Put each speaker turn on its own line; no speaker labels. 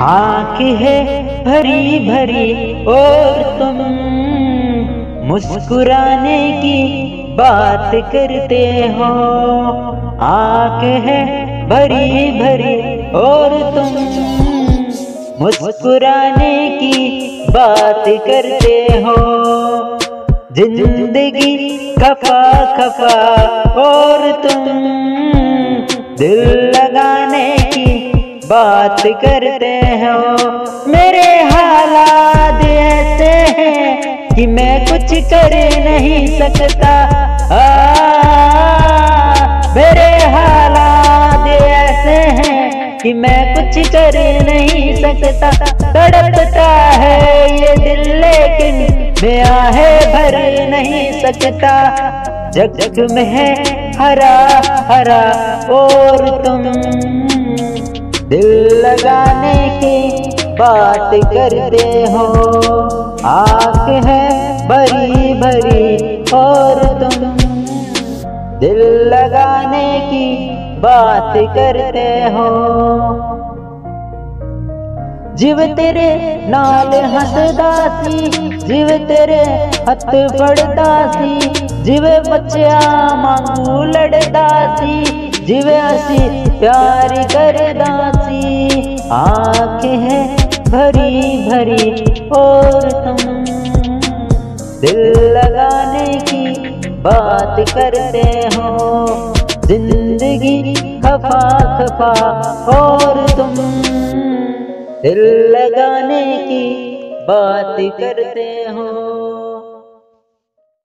आँख है भरी भरी और तुम मुस्कुराने की बात करते हो। आँख है भरी भरी और तुम मुस्कुराने की बात करते हो। जिंदगी खफा खफा और तुम दिल लगाने की बात करते हो। मेरे हालात ऐसे हैं कि मैं कुछ कर नहीं सकता। मेरे हालात ऐसे हैं कि मैं कुछ कर नहीं सकता। तड़पता है ये दिल लेकिन मैं आहें भर नहीं सकता। जख्म है हरा हरा और तुम दिल लगाने की बात करते हो। आँख है भरी भरी और तुम दिल लगाने की बात करते हो। जीव तेरे नाल हंसदा सी, जीव तेरे हथ फड़दा सी, जीव बच्चा मांगू लड़दा सी, जीव असी प्यार करदा सी। आँख है भरी भरी और तुम दिल लगाने की बात करते हो। जिंदगी खफा खफा और तुम दिल लगाने की बात करते हो।